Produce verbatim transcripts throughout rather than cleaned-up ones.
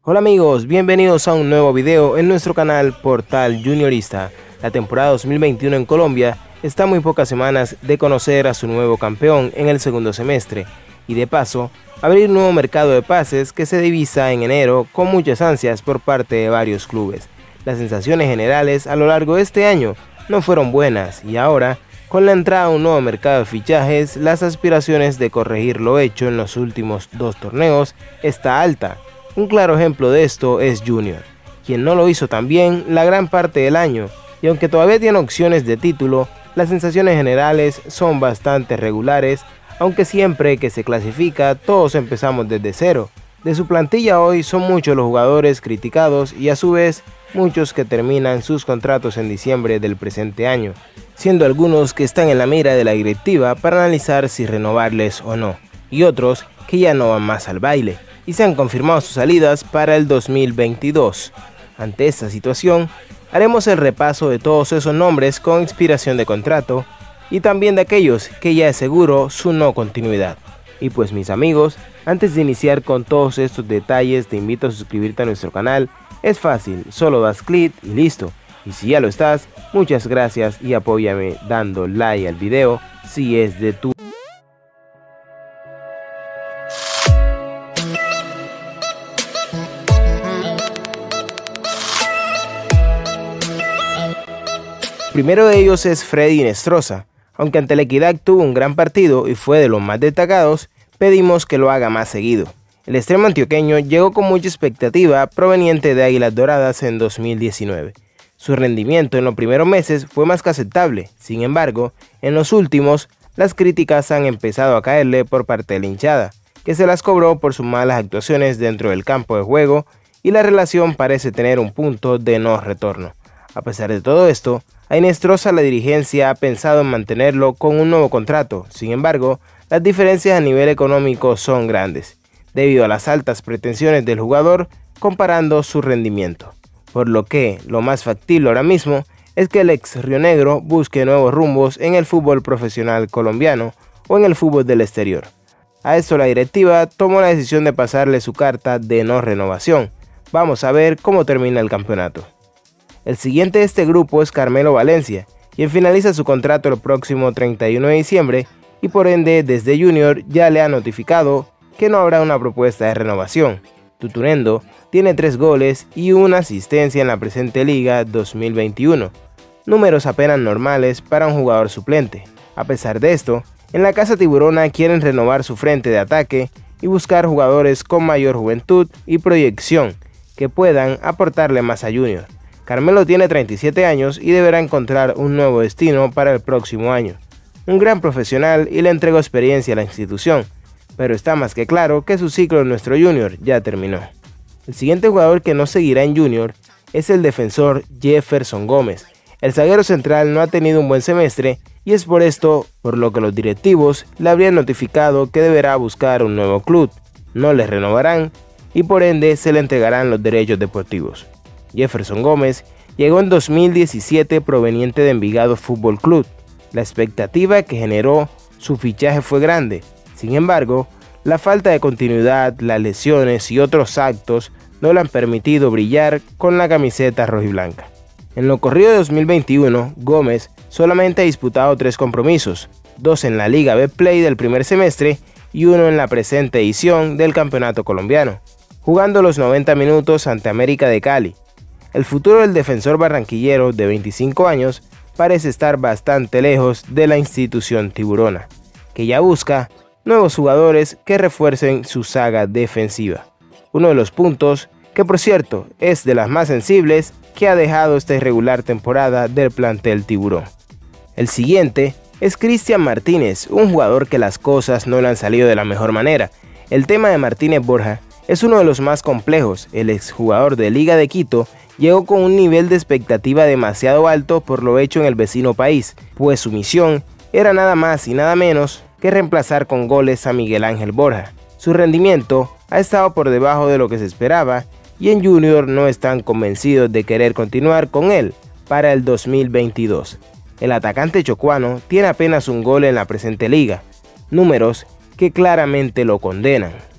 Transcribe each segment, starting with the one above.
Hola amigos, bienvenidos a un nuevo video en nuestro canal Portal Juniorista. La temporada dos mil veintiuno en Colombia está a muy pocas semanas de conocer a su nuevo campeón en el segundo semestre y de paso abrir un nuevo mercado de pases que se divisa en enero con muchas ansias por parte de varios clubes. Las sensaciones generales a lo largo de este año no fueron buenas y ahora, con la entrada a un nuevo mercado de fichajes, las aspiraciones de corregir lo hecho en los últimos dos torneos está alta. Un claro ejemplo de esto es Junior, quien no lo hizo tan bien la gran parte del año, y aunque todavía tiene opciones de título, las sensaciones generales son bastante regulares, aunque siempre que se clasifica todos empezamos desde cero. De su plantilla hoy son muchos los jugadores criticados y a su vez muchos que terminan sus contratos en diciembre del presente año, siendo algunos que están en la mira de la directiva para analizar si renovarles o no, y otros que ya no van más al baile y se han confirmado sus salidas para el dos mil veintidós. Ante esta situación, haremos el repaso de todos esos nombres con expiración de contrato y también de aquellos que ya es seguro su no continuidad. Y pues mis amigos, antes de iniciar con todos estos detalles te invito a suscribirte a nuestro canal. Es fácil, solo das clic y listo. Y si ya lo estás, muchas gracias y apóyame dando like al video si es de tu Primero de ellos es Freddy Inestrosa. Aunque ante la Equidad tuvo un gran partido y fue de los más destacados, pedimos que lo haga más seguido. El extremo antioqueño llegó con mucha expectativa proveniente de Águilas Doradas en dos mil diecinueve. Su rendimiento en los primeros meses fue más que aceptable, sin embargo, en los últimos, las críticas han empezado a caerle por parte de la hinchada, que se las cobró por sus malas actuaciones dentro del campo de juego y la relación parece tener un punto de no retorno. A pesar de todo esto, a Inestrosa la dirigencia ha pensado en mantenerlo con un nuevo contrato, sin embargo, las diferencias a nivel económico son grandes, debido a las altas pretensiones del jugador comparando su rendimiento. Por lo que, lo más factible ahora mismo, es que el ex rionegro busque nuevos rumbos en el fútbol profesional colombiano o en el fútbol del exterior. A esto la directiva tomó la decisión de pasarle su carta de no renovación. Vamos a ver cómo termina el campeonato. El siguiente de este grupo es Carmelo Valencia, quien finaliza su contrato el próximo treinta y uno de diciembre y por ende desde Junior ya le ha notificado que no habrá una propuesta de renovación. Tutunendo tiene tres goles y una asistencia en la presente liga dos mil veintiuno, números apenas normales para un jugador suplente. A pesar de esto, en la Casa Tiburona quieren renovar su frente de ataque y buscar jugadores con mayor juventud y proyección que puedan aportarle más a Junior. Carmelo tiene treinta y siete años y deberá encontrar un nuevo destino para el próximo año. Un gran profesional y le entregó experiencia a la institución, pero está más que claro que su ciclo en nuestro Junior ya terminó. El siguiente jugador que no seguirá en Junior es el defensor Jefferson Gómez. El zaguero central no ha tenido un buen semestre y es por esto por lo que los directivos le habrían notificado que deberá buscar un nuevo club. No le renovarán y por ende se le entregarán los derechos deportivos. Jefferson Gómez llegó en dos mil diecisiete proveniente de Envigado Fútbol Club. La expectativa que generó su fichaje fue grande. Sin embargo, la falta de continuidad, las lesiones y otros actos no le han permitido brillar con la camiseta rojiblanca. En lo corrido de dos mil veintiuno, Gómez solamente ha disputado tres compromisos, dos en la Liga Betplay del primer semestre y uno en la presente edición del Campeonato Colombiano, jugando los noventa minutos ante América de Cali. El futuro del defensor barranquillero de veinticinco años parece estar bastante lejos de la institución tiburona, que ya busca nuevos jugadores que refuercen su saga defensiva. Uno de los puntos, que por cierto es de las más sensibles, que ha dejado esta irregular temporada del plantel tiburón. El siguiente es Cristian Martínez, un jugador que las cosas no le han salido de la mejor manera. El tema de Martínez Borja es uno de los más complejos. El exjugador de Liga de Quito llegó con un nivel de expectativa demasiado alto por lo hecho en el vecino país, pues su misión era nada más y nada menos que reemplazar con goles a Miguel Ángel Borja. Su rendimiento ha estado por debajo de lo que se esperaba y en Junior no están convencidos de querer continuar con él para el dos mil veintidós. El atacante chocuano tiene apenas un gol en la presente liga, números que claramente lo condenan.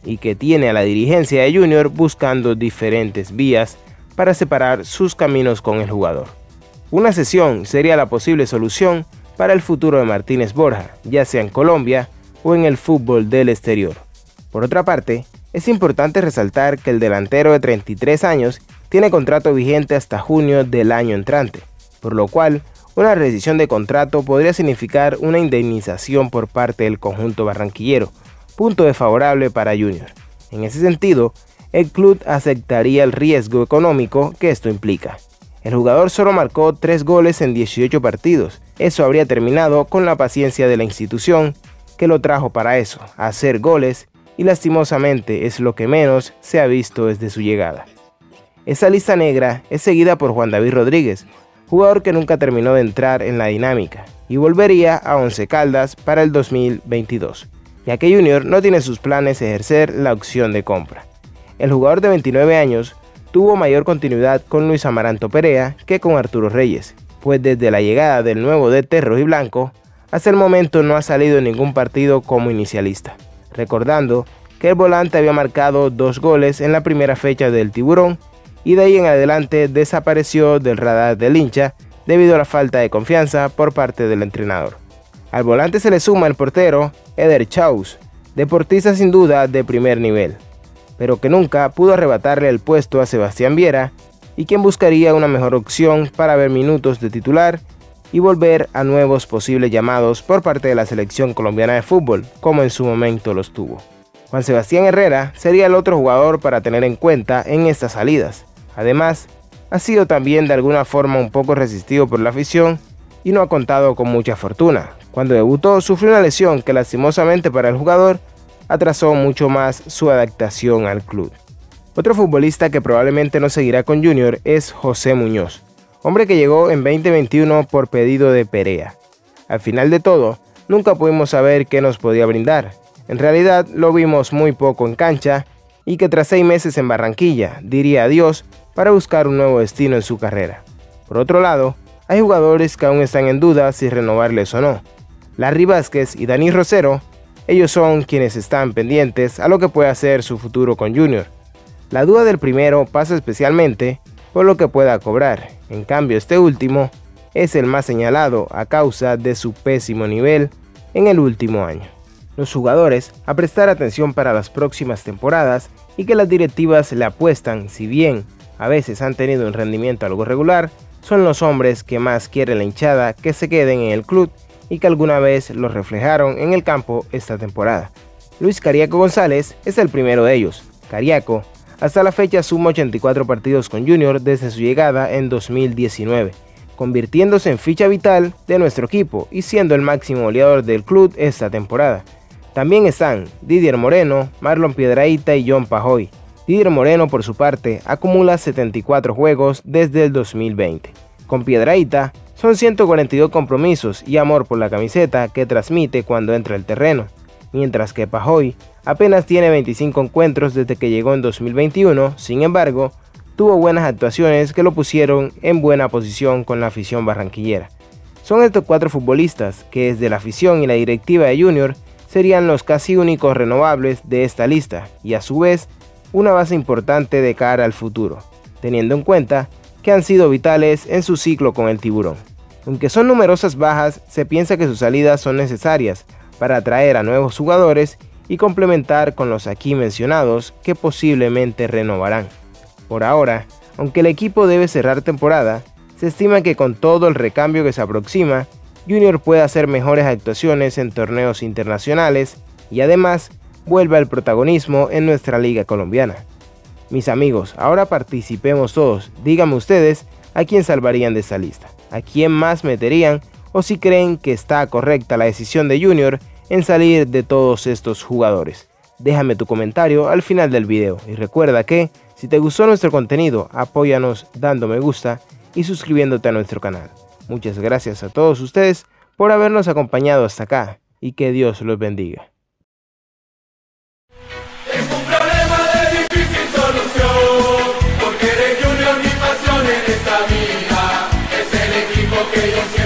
y que tiene a la dirigencia de Junior buscando diferentes vías para separar sus caminos con el jugador. Una cesión sería la posible solución para el futuro de Martínez Borja, ya sea en Colombia o en el fútbol del exterior. Por otra parte, es importante resaltar que el delantero de treinta y tres años tiene contrato vigente hasta junio del año entrante, por lo cual una rescisión de contrato podría significar una indemnización por parte del conjunto barranquillero, punto desfavorable para Junior. En ese sentido, el club aceptaría el riesgo económico que esto implica. El jugador solo marcó tres goles en dieciocho partidos. Eso habría terminado con la paciencia de la institución que lo trajo para eso, hacer goles, y lastimosamente es lo que menos se ha visto desde su llegada. Esa lista negra es seguida por Juan David Rodríguez, jugador que nunca terminó de entrar en la dinámica y volvería a Once Caldas para el dos mil veintidós, ya que Junior no tiene sus planes de ejercer la opción de compra. El jugador de veintinueve años tuvo mayor continuidad con Luis Amaranto Perea que con Arturo Reyes, pues desde la llegada del nuevo D T rojiblanco, hasta el momento no ha salido en ningún partido como inicialista, recordando que el volante había marcado dos goles en la primera fecha del Tiburón y de ahí en adelante desapareció del radar del hincha debido a la falta de confianza por parte del entrenador. Al volante se le suma el portero Eder Chaus, deportista sin duda de primer nivel, pero que nunca pudo arrebatarle el puesto a Sebastián Viera y quien buscaría una mejor opción para ver minutos de titular y volver a nuevos posibles llamados por parte de la selección colombiana de fútbol, como en su momento los tuvo. Juan Sebastián Herrera sería el otro jugador para tener en cuenta en estas salidas. Además, ha sido también de alguna forma un poco resistido por la afición y no ha contado con mucha fortuna. Cuando debutó sufrió una lesión que lastimosamente para el jugador atrasó mucho más su adaptación al club. Otro futbolista que probablemente no seguirá con Junior es José Muñoz, hombre que llegó en veinte veintiuno por pedido de Perea. Al final de todo, nunca pudimos saber qué nos podía brindar. En realidad lo vimos muy poco en cancha y que tras seis meses en Barranquilla diría adiós para buscar un nuevo destino en su carrera. Por otro lado, hay jugadores que aún están en duda si renovarles o no. Larry Vázquez y Dani Rosero, ellos son quienes están pendientes a lo que puede hacer su futuro con Junior. La duda del primero pasa especialmente por lo que pueda cobrar, en cambio este último es el más señalado a causa de su pésimo nivel en el último año. Los jugadores a prestar atención para las próximas temporadas y que las directivas le apuestan, si bien a veces han tenido un rendimiento algo regular, son los hombres que más quiere la hinchada que se queden en el club y que alguna vez lo reflejaron en el campo esta temporada. Luis Cariaco González es el primero de ellos. Cariaco hasta la fecha suma ochenta y cuatro partidos con Junior desde su llegada en dos mil diecinueve, convirtiéndose en ficha vital de nuestro equipo y siendo el máximo goleador del club esta temporada. También están Didier Moreno, Marlon Piedrahita y John Pajoy. Didier Moreno por su parte acumula setenta y cuatro juegos desde el dos mil veinte. Con Piedrahita son ciento cuarenta y dos compromisos y amor por la camiseta que transmite cuando entra al terreno, mientras que Pajoy apenas tiene veinticinco encuentros desde que llegó en dos mil veintiuno, sin embargo, tuvo buenas actuaciones que lo pusieron en buena posición con la afición barranquillera. Son estos cuatro futbolistas que desde la afición y la directiva de Junior serían los casi únicos renovables de esta lista y a su vez una base importante de cara al futuro, teniendo en cuenta que han sido vitales en su ciclo con el Tiburón. Aunque son numerosas bajas, se piensa que sus salidas son necesarias para atraer a nuevos jugadores y complementar con los aquí mencionados que posiblemente renovarán. Por ahora, aunque el equipo debe cerrar temporada, se estima que con todo el recambio que se aproxima, Junior puede hacer mejores actuaciones en torneos internacionales y además vuelve al protagonismo en nuestra liga colombiana. Mis amigos, ahora participemos todos. Díganme ustedes a quién salvarían de esta lista, a quién más meterían o si creen que está correcta la decisión de Junior en salir de todos estos jugadores. Déjame tu comentario al final del video y recuerda que si te gustó nuestro contenido, apóyanos dando me gusta y suscribiéndote a nuestro canal. Muchas gracias a todos ustedes por habernos acompañado hasta acá y que Dios los bendiga. Es un problema de difícil solución, porque de Junior mi pasión en esta vida es el equipo que yo siento.